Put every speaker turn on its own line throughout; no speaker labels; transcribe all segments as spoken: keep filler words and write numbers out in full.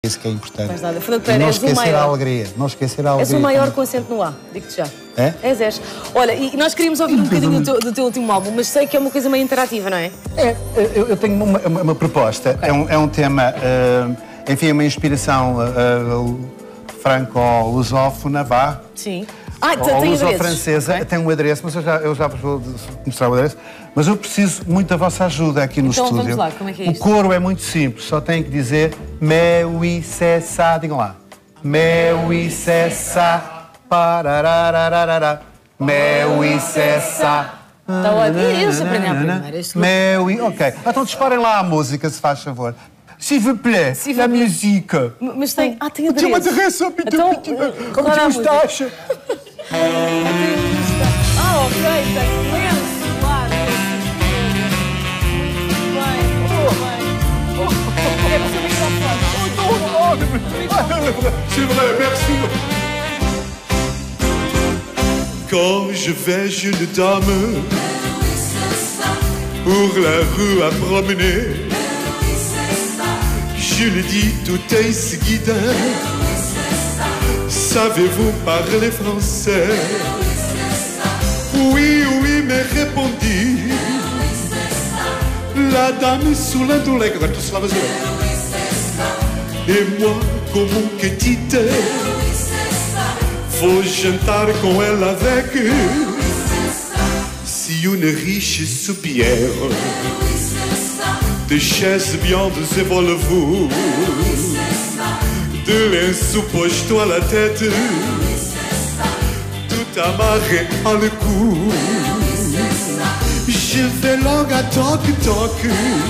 Isso que é importante.
Mais nada. Fernando
E
Pereira,
não
és o
esquecer a
maior.
alegria. Não esquecer a alegria.
És o maior
também.
com acento no A, digo-te já.
É?
És, és. Olha, e nós queríamos ouvir um bocadinho do teu, do teu último álbum, mas sei que é uma coisa meio interativa, não é?
É, eu, eu tenho uma, uma, uma proposta. Okay. É, um, é um tema, uh, enfim, é uma inspiração uh, franco-lusófona, vá.
Sim. Ah,
ou
tem
luso-francesa. Okay. Tem um adereço, mas eu já, eu já vos vou mostrar o adereço. Mas eu preciso muito da vossa ajuda aqui no
então,
estúdio.
Então vamos lá, como é que é
o
isto?
coro é muito simples, só tem que dizer mais, oui, c'est ça. Digam lá. Mais, oui, c'est ça. Parararararara. Mais, oui, c'est ça.
Está ótimo. Eles aprendem à primeira.
Mais, oui, ok. Então disparem lá a música, se faz favor. S'il vous plaît,
S'il
la
vous plaît.
musique.
Mas tem... Ah, tem adereço.
Tem um adereço,
então,
como de mustache.
Ah, ok, tem lenço, claro. Muito bem, muito bem. É para o seu microfone.
C'est vrai, merci.
Quand je vais une dame pour la rue à promener, je lui dis tout est ce guidin. Savez-vous parler français? Oui, oui, mais répondit la dame sous l'indolègue. Et moi, como que dite, faut jantar com elle avec. Si une riche soupière de chaises viandes et vol-vous, de lenço posto à la tête, tout amarré à le cou. Je vais logo à toc-toc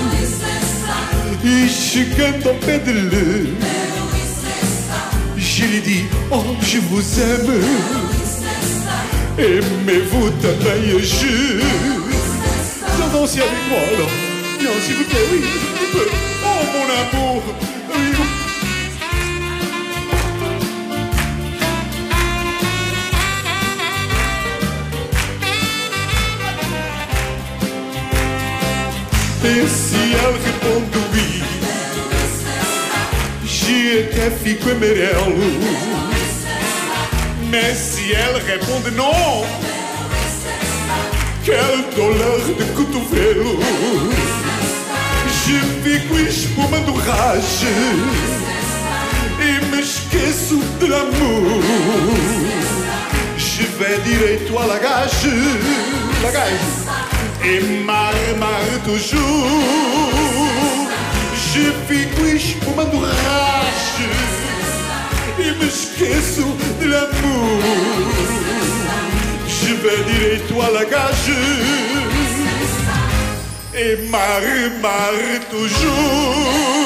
e chegando ao pé dele, je lui dis, oh, je vous aime, aimez-vous também, je... Viens danser avec moi, alors. Viens, s'il vous plaît, oui, un petit peu. Oh, mon amour, oui. Et si elle répond oui, je até fico amarelo. Mais si elle répond non, quel douleur de cotovelo. Je fico espumando rage e me esqueço de l'amour. Je vais direito à la gage, la gage. Et marre, marre toujours. Je fico espumando rage e me esqueço de l'amour. Je vais direito à la gage et marre, marre toujours.